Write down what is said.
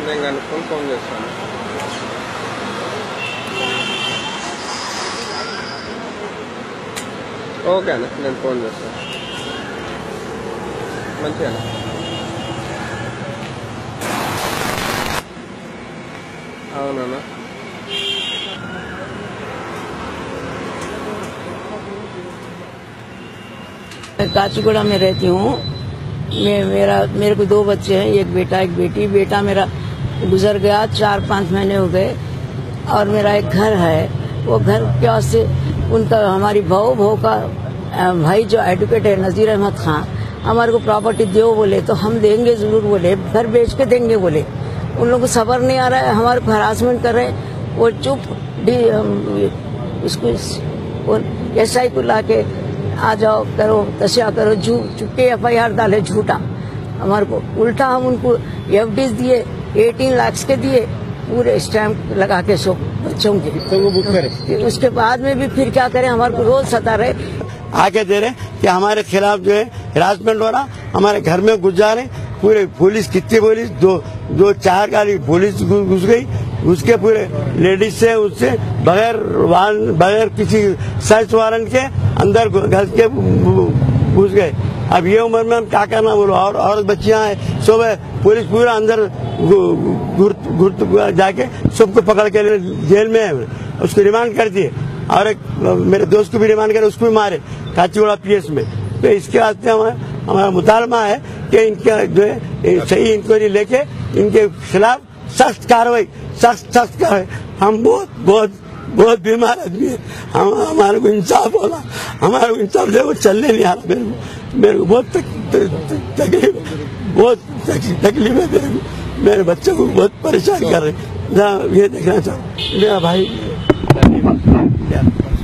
నేను కనుక్కొని ఫోన్ చేస్తాను. ఓకే అన్న, నేను ఫోన్ చేస్తాను. మంచిగా అవునన్నా. काचीगुड़ा में रहती हूँ। मेरे को 2 बच्चे हैं, एक बेटा एक बेटी। बेटा मेरा गुजर गया, 4-5 महीने हो गए। और मेरा एक घर है, वो घर के वास्ते उनका हमारी बहू का भाई जो एडवोकेट है नजीर अहमद खान, हमारे को प्रॉपर्टी दो बोले तो हम देंगे जरूर बोले, घर बेच के देंगे बोले। उन लोगों को सबर नहीं आ रहा है, हमारे को हरासमेंट कर रहे हैं। वो चुप उसको SI को ला के आ जाओ करो तशा करो, चुपके FIR डाले झूठा। हमारे को उल्टा हम उनको FDs दिए, 18 लाख के दिए, पूरे स्टैम्प लगा के सो बच्चों के। तो वो बुक करे, उसके बाद में भी फिर क्या करें, हमारे को रोज सता रहे, आके दे रहे कि हमारे खिलाफ जो है हरासमेंट हो रहा, हमारे घर में घुस जा रहे। पूरे पुलिस, कितनी पुलिस, दो 4 गाड़ी पुलिस घुस गई, उसके पूरे लेडीज से उससे बगैर किसी सर्च वारंट के अंदर घर के घुस गए। अब ये उम्र में हम क्या करना बोलो, और औरत बच्चियां हैं, सब पुलिस पूरा अंदर जाके सबको पकड़ के जेल में है, उसको रिमांड कर दिए। और एक मेरे दोस्त को भी रिमांड करे, उसको भी मारे काचीगुड़ा PS में। तो इसके वास्ते हमारा मुतालबा है कि इनका जो है सही इंक्वायरी लेके इनके खिलाफ सख्त कार्रवाई। हम बहुत बीमार आदमी है, हमारे को इंसाफ होला, हमारे को इंसाफ से वो चलने नहीं आ रहा। मेरे को बहुत तकलीफ है। मेरे बच्चे को बहुत परेशान कर रहे हैं। ये देखना चाहूँ, मेरा भाई